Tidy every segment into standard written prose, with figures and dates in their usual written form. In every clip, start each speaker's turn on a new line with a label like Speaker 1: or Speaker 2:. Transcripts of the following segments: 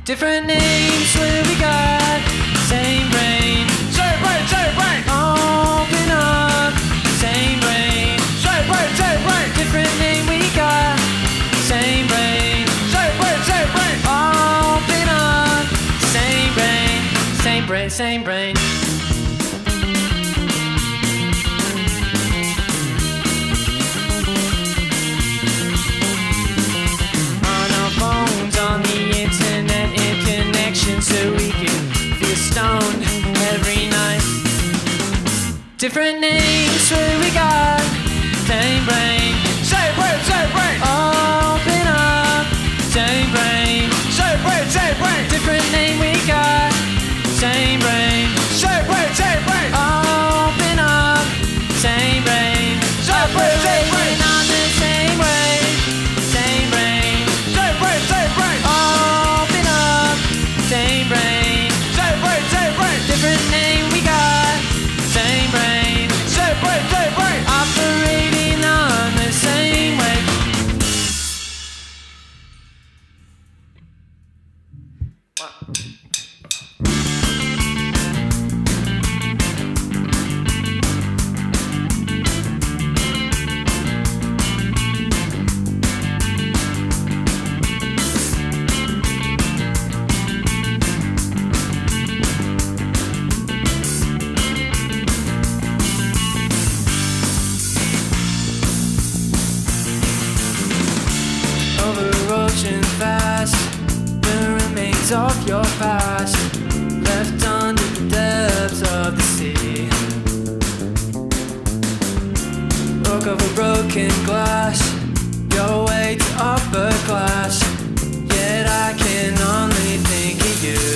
Speaker 1: Different names where we got same brain.
Speaker 2: Same brain, same brain.
Speaker 1: Open up, same brain.
Speaker 2: Same brain, same brain.
Speaker 1: Different name we got same brain.
Speaker 2: Same brain, same brain.
Speaker 1: Open up, same brain, same brain, same brain. On our phones, on the internet, in connection, so we can feel stoned every night. Different names where we got same brain.
Speaker 2: Same brain, same brain.
Speaker 1: Open up, same brain.
Speaker 2: Same brain, same brain.
Speaker 1: Different name we got same brain.
Speaker 2: Same brain, same brain.
Speaker 1: Open up, same brain.
Speaker 2: Same brain, same brain.
Speaker 1: Operating on the same way, same brain.
Speaker 2: Same brain, same brain.
Speaker 1: Open up, same brain.
Speaker 2: Same brain, same brain.
Speaker 1: Different name we got same brain.
Speaker 2: Same brain, same brain.
Speaker 1: Operating on the same way. Over ocean fast, the remains of your past left under the depths of the sea. Broke over broken glass, your way to upper class, yet I can only think of you.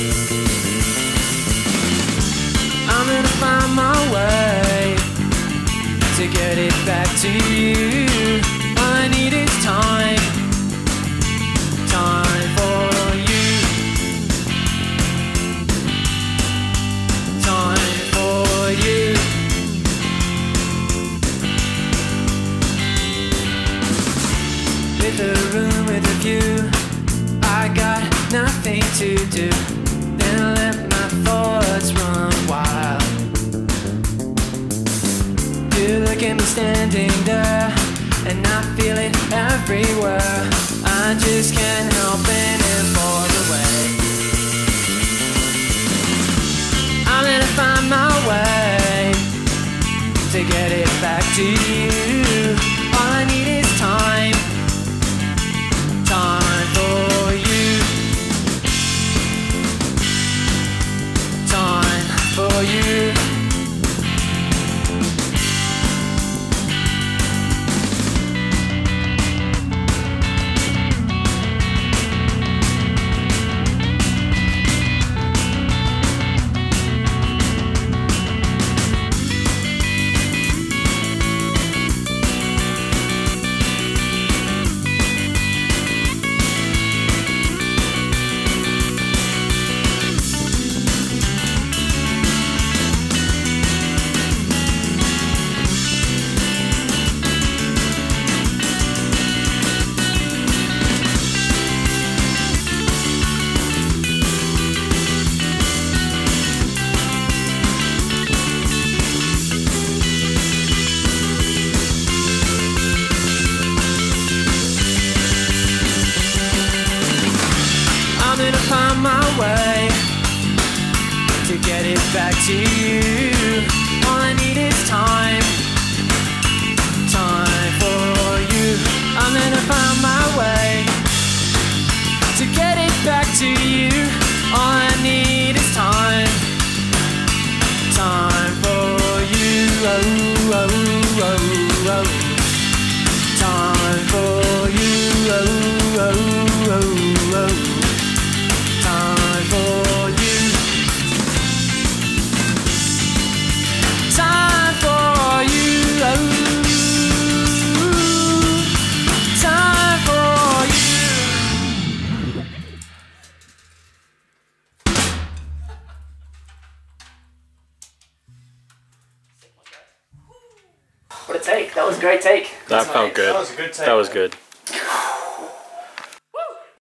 Speaker 1: I'm gonna find my way to get it back to you. All I need is time, time for you, time for you. With a room with a view, I got nothing to do, then let my thoughts run wild. You look at me standing there, and I feel it everywhere. I just can't help it and fall away. I'm gonna find my way to get it back to you. All I need is time, time for you, time for you. I'm gonna find my way to get it back to you. All I need is time, time for you. I'm gonna find my way to get it back to you. All I need is time, time for you. Oh, oh, oh, oh. Time for you. Oh, oh, oh, oh. Time for you. Time for you. Time for you. What a take. That was a great take.
Speaker 3: That felt good.
Speaker 2: That was a good take.
Speaker 3: That was good.